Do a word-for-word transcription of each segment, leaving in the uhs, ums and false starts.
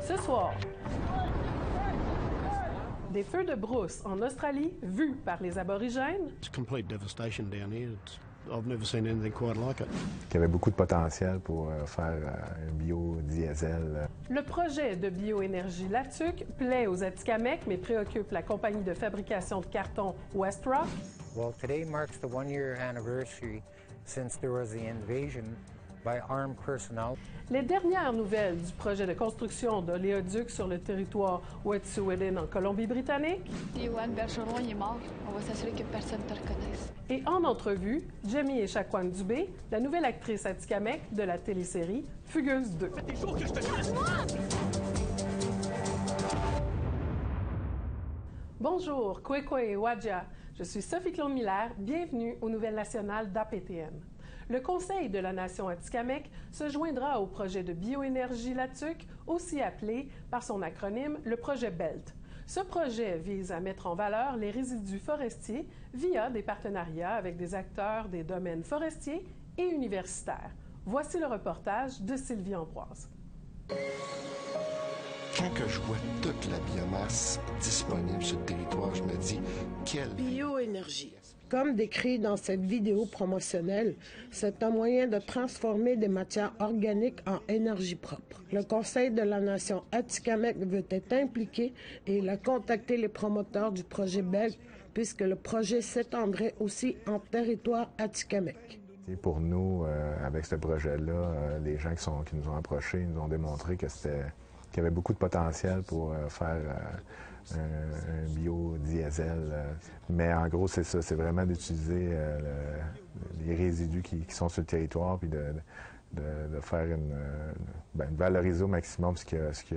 Ce soir, des feux de brousse en Australie vus par les aborigènes. It's complete devastation down here. It's, I've never seen anything quite like it. Il y avait beaucoup de potentiel pour euh, faire euh, un biodiesel. Le projet de bioénergie Latuc plaît aux Atikamekw, mais préoccupe la compagnie de fabrication de carton WestRock. Well, today marks the one-year anniversary since there was the invasion by armed personnel. Les dernières nouvelles du projet de construction d'oléoduc sur le territoire Wet'suwet'en en Colombie-Britannique. Yoann Bergeron, il est mort. On va s'assurer que personne ne te reconnaisse. Et en entrevue, Jamie Echaquan Dubé, la nouvelle actrice atikamekw de la télésérie Fugueuse deux. Bonjour, Kwekwe Wadja. Je suis Sophie-Claude Miller. Bienvenue aux Nouvelles nationales d'A P T N. Le Conseil de la Nation atikamekw se joindra au projet de bioénergie Latuc, aussi appelé par son acronyme le projet BELT. Ce projet vise à mettre en valeur les résidus forestiers via des partenariats avec des acteurs des domaines forestiers et universitaires. Voici le reportage de Sylvie Ambroise. Quand que je vois toute la biomasse disponible sur le territoire, je me dis, quelle... Bioénergie. Comme décrit dans cette vidéo promotionnelle, c'est un moyen de transformer des matières organiques en énergie propre. Le Conseil de la Nation atikamekw veut être impliqué et il a contacté les promoteurs du projet BELT puisque le projet s'étendrait aussi en territoire atikamekw. Et pour nous, euh, avec ce projet-là, euh, les gens qui, sont, qui nous ont approchés nous ont démontré que c'était, qu'il y avait beaucoup de potentiel pour euh, faire... Euh, Un, un biodiesel. Euh, mais en gros, c'est ça, c'est vraiment d'utiliser euh, le, les résidus qui, qui sont sur le territoire puis de, de, de faire une, ben, de valoriser au maximum ce qui, ce qui,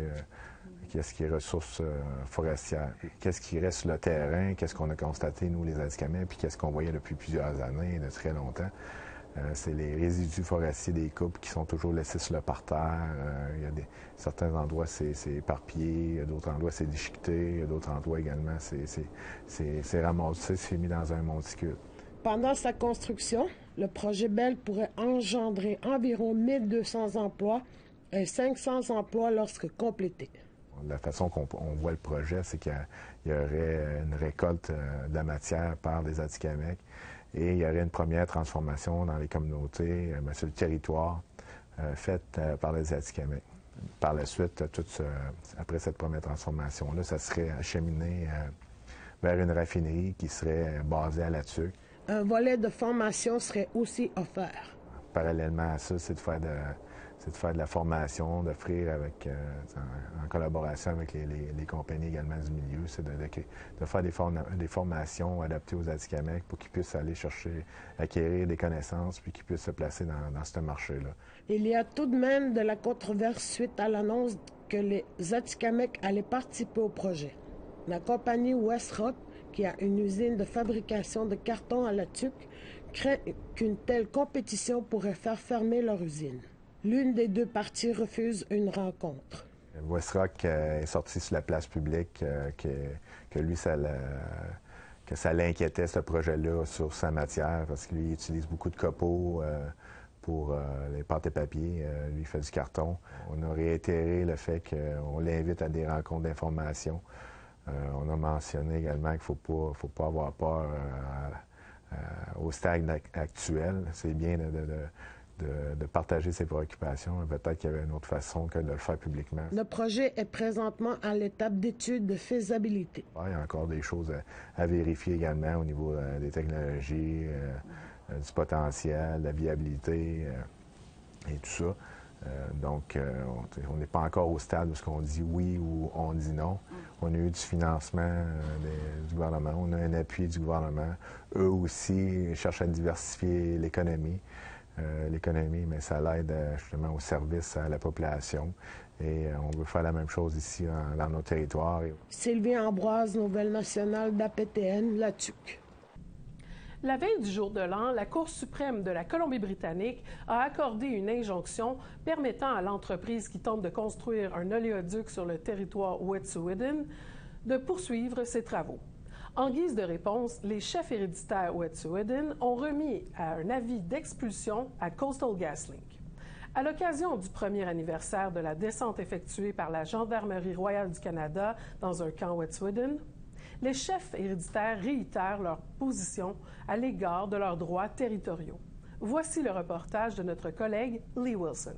ce qui est ressources euh, forestières. Qu'est-ce qui reste sur le terrain, qu'est-ce qu'on a constaté, nous, les Atikamekw, puis qu'est-ce qu'on voyait depuis plusieurs années, de très longtemps. Euh, c'est les résidus forestiers des coupes qui sont toujours laissés sur le parterre. Euh, il y a des, certains endroits, c'est, c'est éparpillé, d'autres endroits, c'est déchiqueté, d'autres endroits également, c'est, c'est, c'est, c'est ramassé, c'est mis dans un monticule. Pendant sa construction, le projet BELT pourrait engendrer environ mille deux cents emplois et cinq cents emplois lorsque complété. La façon qu'on on voit le projet, c'est qu'il y aurait une récolte de la matière par les Atikamekw. Et il y aurait une première transformation dans les communautés, euh, sur le territoire, euh, faite euh, par les Atikamekw. Par la suite, tout ce, après cette première transformation-là, ça serait acheminé euh, vers une raffinerie qui serait basée à Latuc. Un volet de formation serait aussi offert. Parallèlement à ça, c'est de faire de, c'est de faire de la formation, d'offrir avec, euh, en, en collaboration avec les, les, les compagnies également du milieu, c'est de, de, de faire des, forma, des formations adaptées aux Atikamekw pour qu'ils puissent aller chercher, acquérir des connaissances, puis qu'ils puissent se placer dans, dans ce marché-là. Il y a tout de même de la controverse suite à l'annonce que les Atikamekw allaient participer au projet. La compagnie WestRock, qui a une usine de fabrication de carton à Latuc, craint qu'une telle compétition pourrait faire fermer leur usine. L'une des deux parties refuse une rencontre. WestRock euh, est sorti sur la place publique euh, que, que lui, ça, l'a, que ça l'inquiétait, ce projet-là, sur sa matière, parce que lui, il utilise beaucoup de copeaux euh, pour euh, les pâtes et papiers. Euh, lui, il fait du carton. On a réitéré le fait qu'on l'invite à des rencontres d'information. Euh, on a mentionné également qu'il ne faut pas, faut pas avoir peur euh, à, à, au stade actuel. C'est bien de... de, de De, de partager ses préoccupations. Peut-être qu'il y avait une autre façon que de le faire publiquement. Le projet est présentement à l'étape d'étude de faisabilité. Ah, il y a encore des choses à, à vérifier également au niveau euh, des technologies, euh, euh, du potentiel, de la viabilité euh, et tout ça. Euh, donc, euh, on n'est pas encore au stade où on dit oui ou on dit non. On a eu du financement euh, des, du gouvernement, on a un appui du gouvernement. Eux aussi cherchent à diversifier l'économie. Euh, l'économie, mais ça l'aide euh, justement au service à la population. Et euh, on veut faire la même chose ici en, dans nos territoires. Sylvie Ambroise, Nouvelle nationale d'A P T N, Latuc. La veille du jour de l'an, la Cour suprême de la Colombie-Britannique a accordé une injonction permettant à l'entreprise qui tente de construire un oléoduc sur le territoire Wet'suwet'en de poursuivre ses travaux. En guise de réponse, les chefs héréditaires Wet'suwet'en ont remis un avis d'expulsion à Coastal GasLink. À l'occasion du premier anniversaire de la descente effectuée par la Gendarmerie royale du Canada dans un camp Wet'suwet'en, les chefs héréditaires réitèrent leur position à l'égard de leurs droits territoriaux. Voici le reportage de notre collègue Lee Wilson.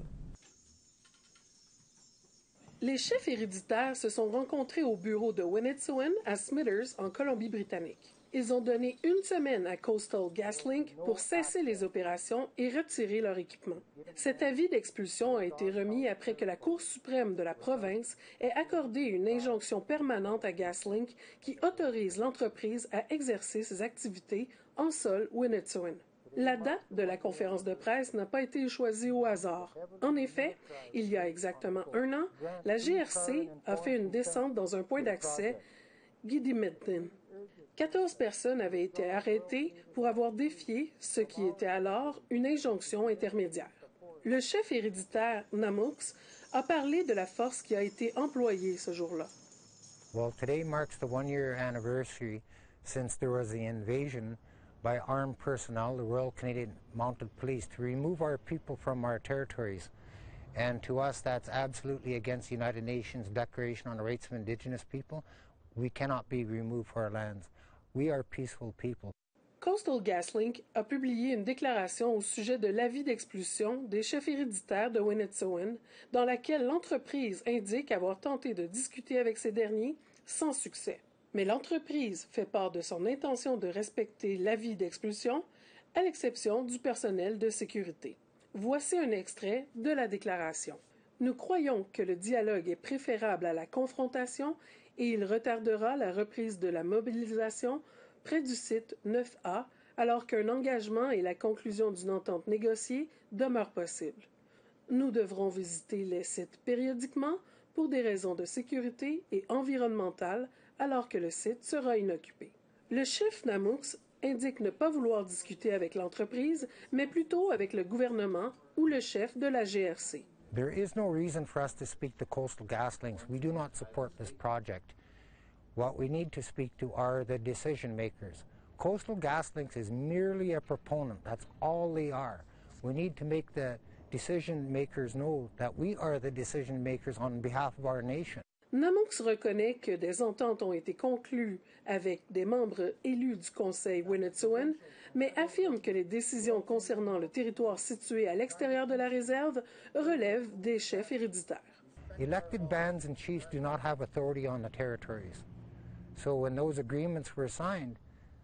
Les chefs héréditaires se sont rencontrés au bureau de Wet'suwet'en à Smithers, en Colombie-Britannique. Ils ont donné une semaine à Coastal GasLink pour cesser les opérations et retirer leur équipement. Cet avis d'expulsion a été remis après que la Cour suprême de la province ait accordé une injonction permanente à GasLink qui autorise l'entreprise à exercer ses activités en sol Wet'suwet'en. La date de la conférence de presse n'a pas été choisie au hasard. En effet, il y a exactement un an, la G R C a fait une descente dans un point d'accès, Guidimedin. quatorze personnes avaient été arrêtées pour avoir défié ce qui était alors une injonction intermédiaire. Le chef héréditaire Na'Moks a parlé de la force qui a été employée ce jour-là. Well, today marks the one-year anniversary since there was the invasion by armed personnel, the Royal Canadian Mounted Police, to remove our people from our territories. And to us, that's absolutely against the United Nations Declaration on the Rights of Indigenous People. We cannot be removed from our lands. We are peaceful people. Coastal GasLink a publié une déclaration au sujet de l'avis d'expulsion des chefs héréditaires de Wet'suwet'en, dans laquelle l'entreprise indique avoir tenté de discuter avec ces derniers sans succès. Mais l'entreprise fait part de son intention de respecter l'avis d'expulsion, à l'exception du personnel de sécurité. Voici un extrait de la déclaration. Nous croyons que le dialogue est préférable à la confrontation et il retardera la reprise de la mobilisation près du site neuf A, alors qu'un engagement et la conclusion d'une entente négociée demeurent possibles. Nous devrons visiter les sites périodiquement pour des raisons de sécurité et environnementales, alors que le site sera inoccupé. Le chef Na'Moks indique ne pas vouloir discuter avec l'entreprise, mais plutôt avec le gouvernement ou le chef de la G R C. There is no reason for us to speak to Coastal GasLink. We do not support this project. What we need to speak to are the decision makers. Coastal GasLink is merely a proponent. That's all they are. We need to make the decision makers know that we are the decision makers on behalf of our nation. Na'Moks reconnaît que des ententes ont été conclues avec des membres élus du Conseil Wet'suwet'en, mais affirme que les décisions concernant le territoire situé à l'extérieur de la réserve relèvent des chefs héréditaires. Elected bands and chiefs do not have authority on the territories. So when those agreements were signed,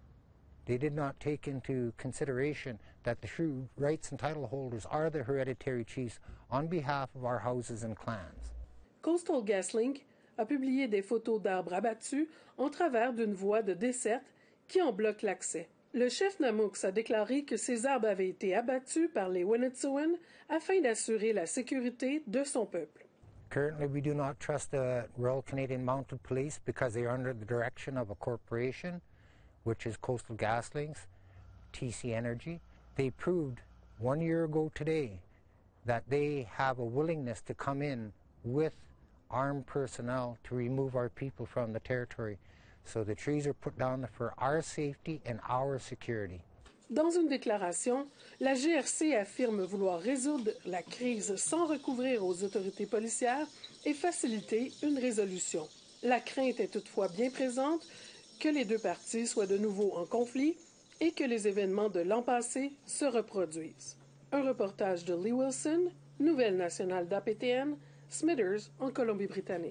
they did not take into consideration that the true rights and title holders are the hereditary chiefs on behalf of our houses and clans. Coastal GasLink a publié des photos d'arbres abattus en travers d'une voie de desserte qui en bloque l'accès. Le chef Na'Moks a déclaré que ces arbres avaient été abattus par les Wet'suwet'en afin d'assurer la sécurité de son peuple. Currently, we do not trust the Royal Canadian Mounted Police because they are under the direction of a corporation, which is Coastal GasLink, T C Energy. They proved one year ago today that they have a willingness to come in with armed personnel to remove our people from the territory. So the trees are put down for our safety and our security. Dans une déclaration, la G R C affirme vouloir résoudre la crise sans recourir aux autorités policières et faciliter une résolution. La crainte est toutefois bien présente que les deux parties soient de nouveau en conflit et que les événements de l'an passé se reproduisent. Un reportage de Lee Wilson, Nouvelle nationale d'A P T N, Smithers, en Colombie-Britannique.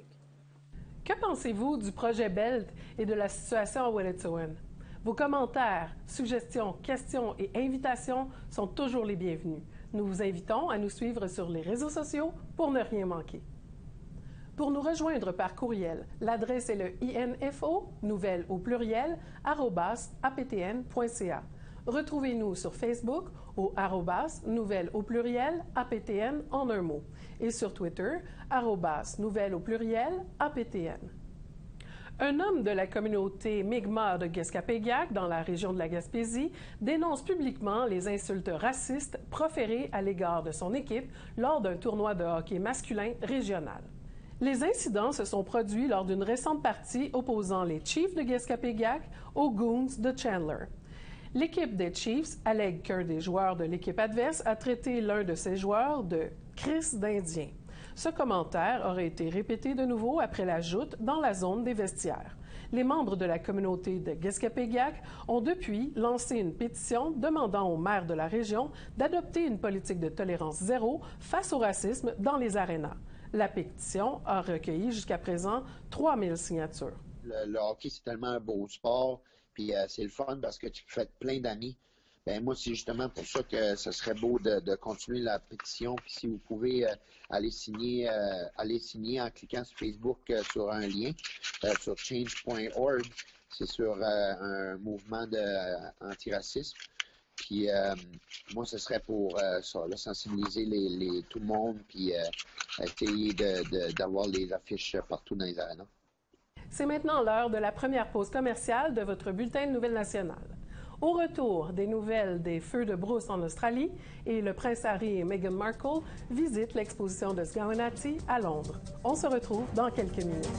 Que pensez-vous du projet BELT et de la situation à Wet'suwet'en? Vos commentaires, suggestions, questions et invitations sont toujours les bienvenus. Nous vous invitons à nous suivre sur les réseaux sociaux pour ne rien manquer. Pour nous rejoindre par courriel, l'adresse est le info, nouvelle au pluriel, arobase aptn point c a. Retrouvez-nous sur Facebook au arrobas nouvelle au pluriel aptn en un mot et sur Twitter arrobas nouvelle au pluriel aptn. Un homme de la communauté Mi'kmaq de Gueskapéguac, dans la région de la Gaspésie, dénonce publiquement les insultes racistes proférées à l'égard de son équipe lors d'un tournoi de hockey masculin régional. Les incidents se sont produits lors d'une récente partie opposant les Chiefs de Gueskapéguac aux Goons de Chandler. L'équipe des Chiefs allègue qu'un des joueurs de l'équipe adverse a traité l'un de ses joueurs de « Chris d'Indien ». Ce commentaire aurait été répété de nouveau après la joute dans la zone des vestiaires. Les membres de la communauté de Gueskapéguac ont depuis lancé une pétition demandant au maire de la région d'adopter une politique de tolérance zéro face au racisme dans les arénas. La pétition a recueilli jusqu'à présent trois mille signatures. Le, le hockey, c'est tellement un beau sport, puis euh, c'est le fun parce que tu fais plein d'amis. Ben moi, c'est justement pour ça que ce serait beau de, de continuer la pétition. Puis si vous pouvez euh, aller signer, euh, aller signer en cliquant sur Facebook euh, sur un lien euh, sur change point org, c'est sur euh, un mouvement de euh, antiracisme. Puis euh, moi, ce serait pour euh, ça, là, sensibiliser les, les, tout le monde, puis euh, essayer de, de, d'avoir les affiches partout dans les arénas. C'est maintenant l'heure de la première pause commerciale de votre bulletin de Nouvelles nationales. Au retour, des nouvelles des feux de brousse en Australie et le prince Harry et Meghan Markle visitent l'exposition de Sgawinati à Londres. On se retrouve dans quelques minutes.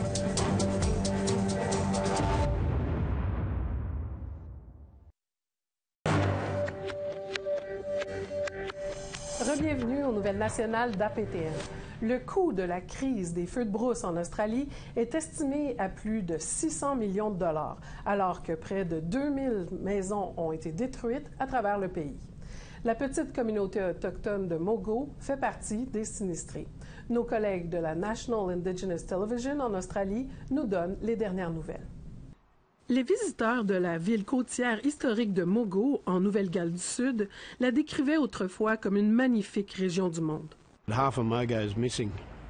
Bienvenue aux Nouvelles nationales d'A P T N. Le coût de la crise des feux de brousse en Australie est estimé à plus de six cents millions de dollars, alors que près de deux mille maisons ont été détruites à travers le pays. La petite communauté autochtone de Mogo fait partie des sinistrés. Nos collègues de la National Indigenous Television en Australie nous donnent les dernières nouvelles. Les visiteurs de la ville côtière historique de Mogo, en Nouvelle-Galles du Sud, la décrivaient autrefois comme une magnifique région du monde. Half of Mogo is missing,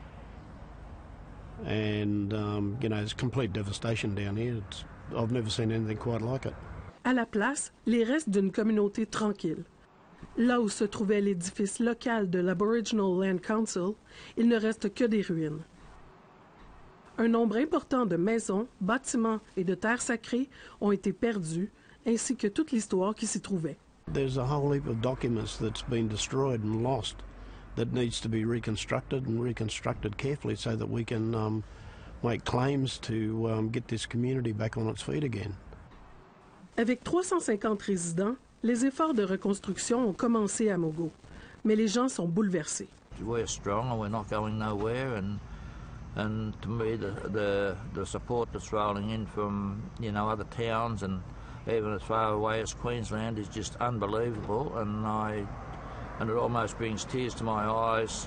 and um, you know, there's complete devastation down here. It's, I've never seen anything quite like it. À la place, les restes d'une communauté tranquille. Là où se trouvait l'édifice local de l'Aboriginal Land Council, il ne reste que des ruines. Un nombre important de maisons, bâtiments et de terres sacrées ont été perdus, ainsi que toute l'histoire qui s'y trouvait. There's a whole heap of documents that's been destroyed and lost that needs to be reconstructed and reconstructed carefully so that we can um, make claims to um, get this community back on its feet again. Avec trois cent cinquante résidents, les efforts de reconstruction ont commencé à Mogo, mais les gens sont bouleversés. We're strong and we're not going nowhere, and and to me the the the support that's rolling in from, you know, other towns and even as far away as Queensland is just unbelievable, and I and it almost brings tears to my eyes.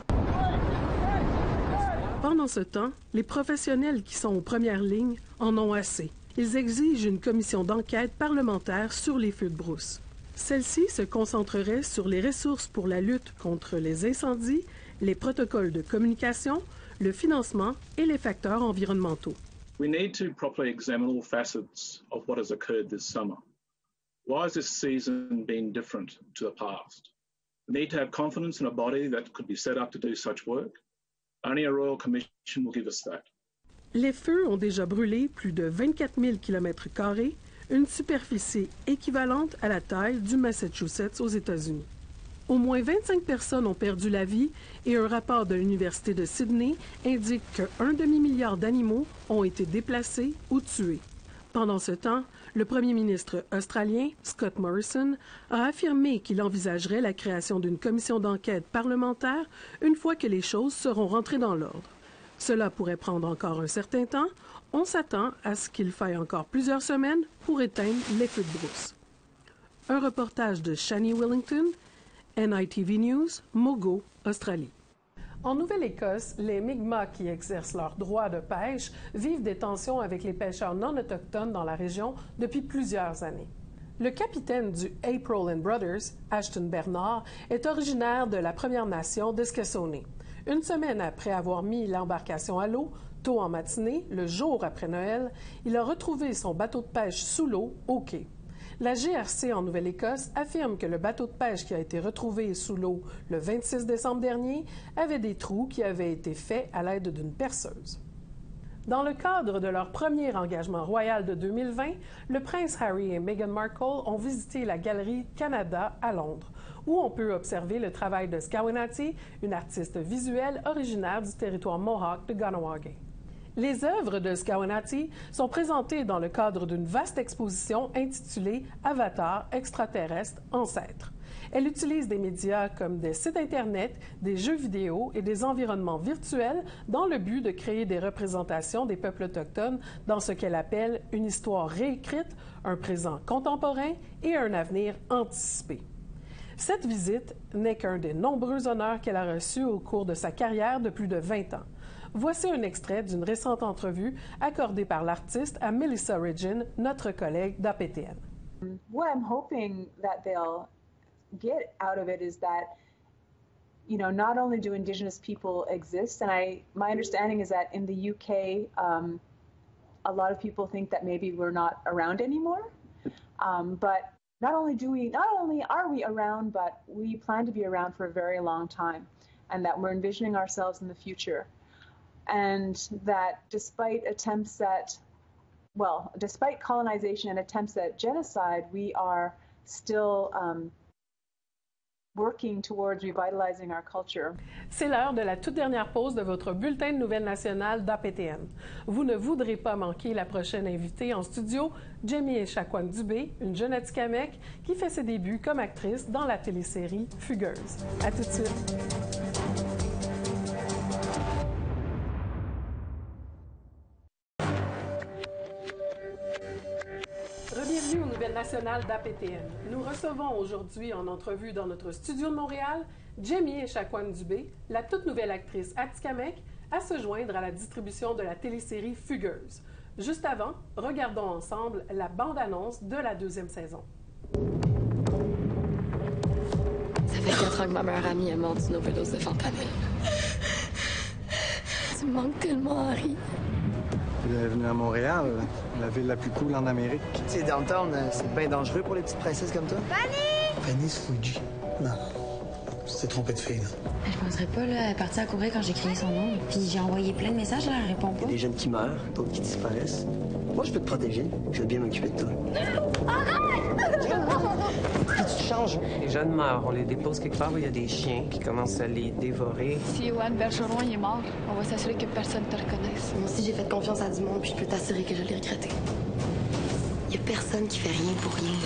Pendant ce temps, les professionnels qui sont aux premières lignes en ont assez. Ils exigent une commission d'enquête parlementaire sur les feux de brousse. Celle-ci se concentrerait sur les ressources pour la lutte contre les incendies, les protocoles de communication, le financement et les facteurs environnementaux. We need to properly examine all facets of what has occurred this summer. Why has this season been different to the past? We need to have confidence in a body that could be set up to do such work. Only a Royal Commission will give us that. Les feux ont déjà brûlé plus de vingt-quatre mille kilomètres carrés, une superficie équivalente à la taille du Massachusetts aux États-Unis. Au moins vingt-cinq personnes ont perdu la vie et un rapport de l'Université de Sydney indique qu'un demi-milliard d'animaux ont été déplacés ou tués. Pendant ce temps, le premier ministre australien, Scott Morrison, a affirmé qu'il envisagerait la création d'une commission d'enquête parlementaire une fois que les choses seront rentrées dans l'ordre. Cela pourrait prendre encore un certain temps. On s'attend à ce qu'il faille encore plusieurs semaines pour éteindre les feux de brousse. Un reportage de Shani Wellington, N I T V News, Mogo, Australie. En Nouvelle-Écosse, les Mi'kmaq qui exercent leur droit de pêche vivent des tensions avec les pêcheurs non autochtones dans la région depuis plusieurs années. Le capitaine du April and Brothers, Ashton Bernard, est originaire de la Première Nation d'Eskasone. Une semaine après avoir mis l'embarcation à l'eau, tôt en matinée, le jour après Noël, il a retrouvé son bateau de pêche sous l'eau au quai. La G R C en Nouvelle-Écosse affirme que le bateau de pêche qui a été retrouvé sous l'eau le vingt-six décembre dernier avait des trous qui avaient été faits à l'aide d'une perceuse. Dans le cadre de leur premier engagement royal de deux mille vingt, le prince Harry et Meghan Markle ont visité la Galerie Canada à Londres, où on peut observer le travail de Sgawinati, une artiste visuelle originaire du territoire Mohawk de Kahnawake. Les œuvres de Scawanati sont présentées dans le cadre d'une vaste exposition intitulée « Avatar extraterrestre ancêtre ». Elle utilise des médias comme des sites Internet, des jeux vidéo et des environnements virtuels dans le but de créer des représentations des peuples autochtones dans ce qu'elle appelle une histoire réécrite, un présent contemporain et un avenir anticipé. Cette visite n'est qu'un des nombreux honneurs qu'elle a reçus au cours de sa carrière de plus de vingt ans. Voici un extrait d'une récente entrevue accordée par l'artiste à Melissa Regin, notre collègue d'A P T N. What I'm hoping that they'll get out of it is that, you know, not only do Indigenous people exist, and I, my understanding is that in the U K, um, a lot of people think that maybe we're not around anymore, um, but not only do we, not only are we around, but we plan to be around for a very long time, and that we're envisioning ourselves in the future. And that despite attempts at, well, despite colonization and attempts at genocide, we are still um, working towards revitalizing our culture. C'est l'heure de la toute dernière pause de votre bulletin de nouvelles nationales d'A P T N. Vous ne voudrez pas manquer la prochaine invitée en studio, Jamie Echaquan Dubé, une jeune Atikamekw qui fait ses débuts comme actrice dans la télésérie Fugueuse. À tout de suite. Bienvenue aux nouvelles nationales d'A P T N. Nous recevons aujourd'hui en entrevue dans notre studio de Montréal Jamie Echaquan Dubé, la toute nouvelle actrice Atikamekw, à se joindre à la distribution de la télésérie Fugueuse. Juste avant, regardons ensemble la bande-annonce de la deuxième saison. Ça fait quatre ans que ma meilleure amie est morte d'une overdose de fentanyl. Tu me manques tellement, Henri. Vous êtes venu à Montréal, la ville la plus cool en Amérique. Tu sais, downtown, c'est bien dangereux pour les petites princesses comme toi. Fanny! Fanny, c'est Fuji. Non, tu t'es trompé de fille, là. Je penserais pas, là, elle est partie à courir quand j'ai crié son nom. Puis j'ai envoyé plein de messages, là, elle répond pas. Il y a des jeunes qui meurent, d'autres qui disparaissent. Moi, je peux te protéger. Je vais bien m'occuper de toi. Arrête! Puis tu te changes. Les jeunes meurent, on les dépose quelque part où il y a des chiens qui commencent à les dévorer. Si Yoann Bergeron il est mort, on va s'assurer que personne ne te reconnaisse. Moi aussi, j'ai fait confiance à du monde, puis je peux t'assurer que je l'ai regretté. Il y a personne qui fait rien pour rien.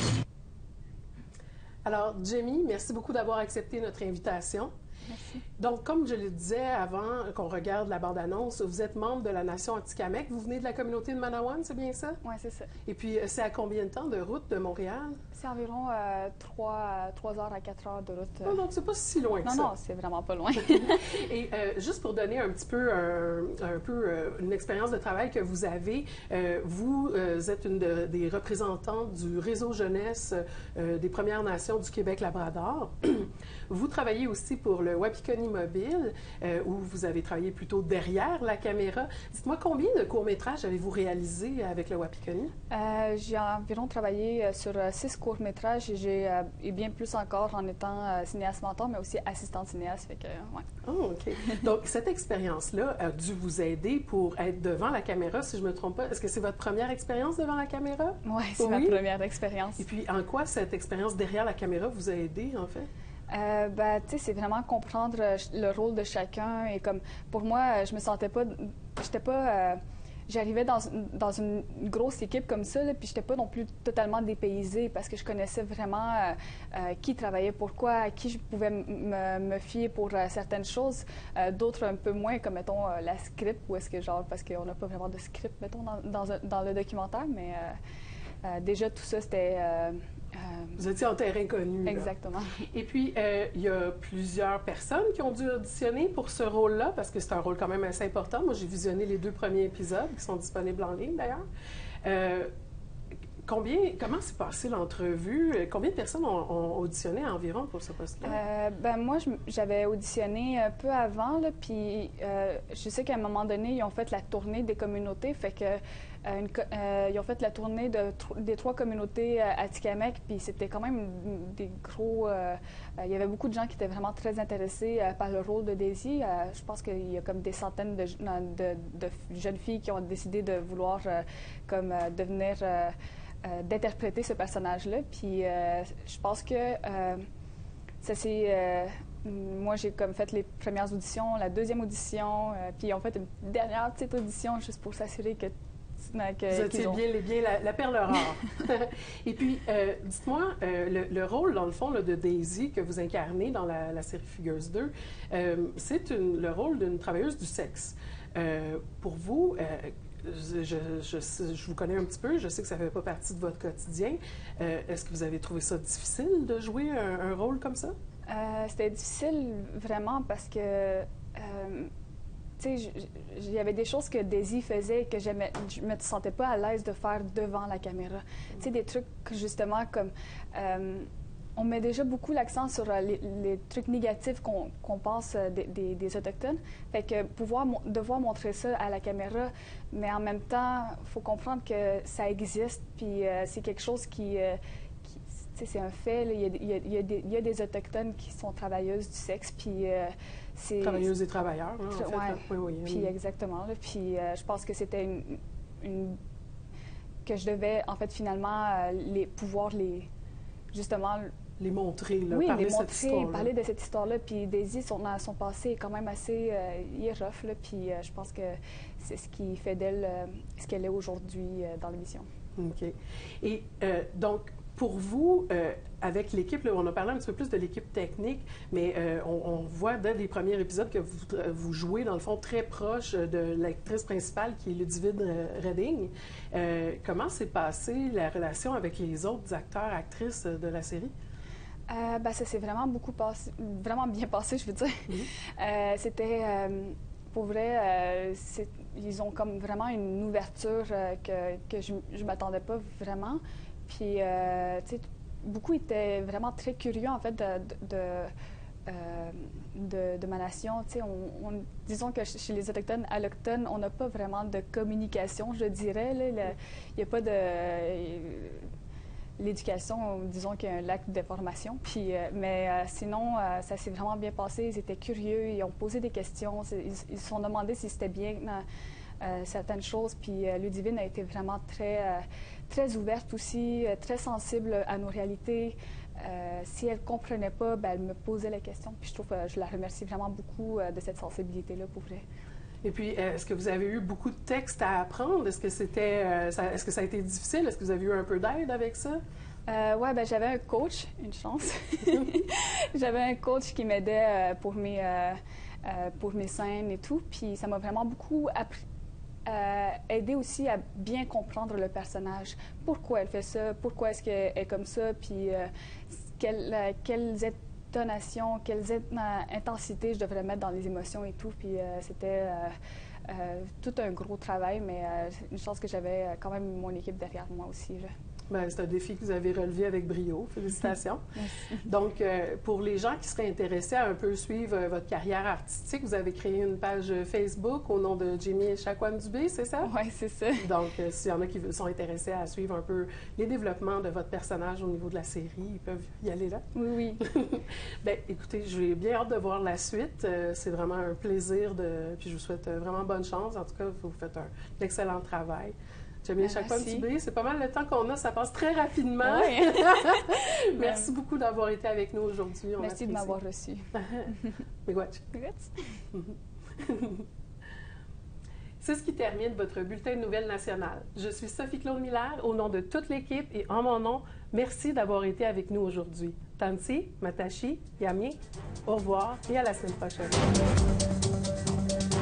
Alors, Jamie, merci beaucoup d'avoir accepté notre invitation. Merci. Donc, comme je le disais avant qu'on regarde la bande-annonce, vous êtes membre de la nation Atikamekw. Vous venez de la communauté de Manawan, c'est bien ça? Oui, c'est ça. Et puis, c'est à combien de temps de route de Montréal? C'est environ euh, trois heures à quatre heures de route. Oh, donc, c'est pas si loin que non, ça. Non, non, c'est vraiment pas loin. Et euh, juste pour donner un petit peu, un, un peu euh, une expérience de travail que vous avez, euh, vous euh, êtes une de, des représentantes du réseau jeunesse euh, des Premières Nations du Québec-Labrador. Vous travaillez aussi pour le Wapikoni Mobile, euh, où vous avez travaillé plutôt derrière la caméra. Dites-moi, combien de courts-métrages avez-vous réalisé avec le Wapikoni? Euh, j'ai environ travaillé sur six courts-métrages et, j'ai, euh, et bien plus encore en étant euh, cinéaste mentor, mais aussi assistante cinéaste. Fait que, ouais. Oh, OK. Donc, cette expérience-là a dû vous aider pour être devant la caméra, si je ne me trompe pas. Est-ce que c'est votre première expérience devant la caméra? Ouais, c'est oui, c'est ma première expérience. Et puis, en quoi cette expérience derrière la caméra vous a aidé, en fait? Euh, ben, tu sais, c'est vraiment comprendre le rôle de chacun et comme, pour moi, je me sentais pas, j'étais pas, euh, j'arrivais dans, dans une grosse équipe comme ça, là, puis j'étais pas non plus totalement dépaysée parce que je connaissais vraiment euh, euh, qui travaillait pourquoi, à qui je pouvais me, me fier pour euh, certaines choses, euh, d'autres un peu moins, comme, mettons, euh, la script, ou est-ce que, genre, parce qu'on n'a pas vraiment de script, mettons, dans, dans, un, dans le documentaire, mais euh, euh, déjà, tout ça, c'était... Euh, Euh, Vous étiez en terrain connu. Là. Exactement. Et puis, euh, il y a plusieurs personnes qui ont dû auditionner pour ce rôle-là, parce que c'est un rôle quand même assez important. Moi, j'ai visionné les deux premiers épisodes, qui sont disponibles en ligne, d'ailleurs. Euh, combien, comment s'est passée l'entrevue? Combien de personnes ont, ont auditionné environ pour ce poste-là? Euh, ben moi, j'avais auditionné un peu avant, là, puis euh, je sais qu'à un moment donné, ils ont fait la tournée des communautés, fait que Euh, une, euh, ils ont fait la tournée de, des trois communautés euh, Atikamekw, puis c'était quand même des gros... Euh, euh, il y avait beaucoup de gens qui étaient vraiment très intéressés euh, par le rôle de Daisy. Euh, je pense qu'il y a comme des centaines de, de, de jeunes filles qui ont décidé de vouloir euh, comme, euh, devenir... Euh, euh, d'interpréter ce personnage-là. Puis euh, je pense que euh, ça s'est... Euh, moi, j'ai comme fait les premières auditions, la deuxième audition, euh, puis ils ont fait une dernière petite audition juste pour s'assurer que... que Vous étiez ont... bien, bien la, la perle rare. Et puis, euh, dites-moi, euh, le, le rôle, dans le fond, là, de Daisy que vous incarnez dans la, la série Figures deux, euh, c'est une, le rôle d'une travailleuse du sexe. Euh, pour vous, euh, je, je, je, je vous connais un petit peu, je sais que ça ne fait pas partie de votre quotidien. Euh, est-ce que vous avez trouvé ça difficile de jouer un, un rôle comme ça? Euh, c'était difficile vraiment parce que, euh, tu sais, il y avait des choses que Daisy faisait que je ne me sentais pas à l'aise de faire devant la caméra. Tu sais, des trucs justement comme... Euh, on met déjà beaucoup l'accent sur les, les trucs négatifs qu'on qu'on pense des, des, des Autochtones. Fait que pouvoir, devoir montrer ça à la caméra, mais en même temps, il faut comprendre que ça existe, puis euh, c'est quelque chose qui... Euh, c'est un fait. Là. Il, y a, il, y a, il, y a des, il y a des Autochtones qui sont travailleuses du sexe, puis euh, c'est... Travailleuses et travailleurs, là, en fait. Ouais. Là. Oui, oui. Puis exactement. Là. Puis euh, je pense que c'était une, une... que je devais, en fait, finalement, euh, les, pouvoir les... justement... Les montrer, là, oui, parler les cette montrer, histoire-là. parler de cette histoire-là. Puis Daisy, son, son passé est quand même assez euh, il est rough, là. Puis euh, je pense que c'est ce qui fait d'elle euh, ce qu'elle est aujourd'hui euh, dans l'émission. OK. Et euh, donc, pour vous, euh, avec l'équipe, on a parlé un petit peu plus de l'équipe technique, mais euh, on, on voit dès les premiers épisodes que vous, vous jouez, dans le fond, très proche de l'actrice principale, qui est Ludivine Redding. Euh, comment s'est passée la relation avec les autres acteurs, actrices de la série? Euh, ben, ça s'est vraiment beaucoup passé, vraiment bien passé, je veux dire. Mm-hmm. euh, c'était, euh, pour vrai, euh, ils ont comme vraiment une ouverture euh, que, que je ne m'attendais pas vraiment. Puis, euh, tu sais, beaucoup étaient vraiment très curieux, en fait, de, de, euh, de, de ma nation. Tu sais, on, on, disons que chez les Autochtones, allochtones, on n'a pas vraiment de communication, je dirais. Il n'y a pas de... Euh, l'éducation, disons qu'il y a un lac d'information. Puis, euh, mais euh, sinon, euh, ça s'est vraiment bien passé. Ils étaient curieux, ils ont posé des questions, ils se sont demandé si c'était bien euh, certaines choses. Puis euh, Ludivine a été vraiment très, euh, très ouverte aussi, euh, très sensible à nos réalités. Euh, si elle ne comprenait pas, ben, elle me posait la question. Puis je trouve que euh, je la remercie vraiment beaucoup euh, de cette sensibilité-là, pour vrai. Et puis, est-ce que vous avez eu beaucoup de textes à apprendre? Est-ce que c'était, euh, ça, est-ce que ça a été difficile? Est-ce que vous avez eu un peu d'aide avec ça? Euh, oui, ben j'avais un coach, une chance. J'avais un coach qui m'aidait euh, pour, mes, euh, euh, pour mes scènes et tout. Puis ça m'a vraiment beaucoup appris, euh, aidé aussi à bien comprendre le personnage. Pourquoi elle fait ça? Pourquoi est-ce qu'elle est comme ça? Puis euh, quelle, euh, quelles étaient intonation, quelles intensités je devrais mettre dans les émotions et tout. Puis euh, c'était euh, euh, tout un gros travail, mais euh, une chance que j'avais quand même mon équipe derrière moi aussi. Là. Bien, c'est un défi que vous avez relevé avec brio. Félicitations. Merci. Donc, euh, pour les gens qui seraient intéressés à un peu suivre euh, votre carrière artistique, vous avez créé une page Facebook au nom de Jimmy Echaquan-Dubé, c'est ça? Oui, c'est ça. Donc, euh, s'il y en a qui sont intéressés à suivre un peu les développements de votre personnage au niveau de la série, ils peuvent y aller là. Oui, oui. Bien, écoutez, j'ai bien hâte de voir la suite. Euh, c'est vraiment un plaisir de... Puis je vous souhaite vraiment bonne chance. En tout cas, vous faites un, un excellent travail. Jimmy Echaquan-Dubé, c'est pas mal le temps qu'on a, ça passe très rapidement. Oui. Merci beaucoup d'avoir été avec nous aujourd'hui. On Merci de m'avoir reçu. Miigwech. C'est ce qui termine votre bulletin de nouvelles nationales. Je suis Sophie-Claude Miller, au nom de toute l'équipe et en mon nom, merci d'avoir été avec nous aujourd'hui. Tansi, Matashi, Yami, au revoir et à la semaine prochaine.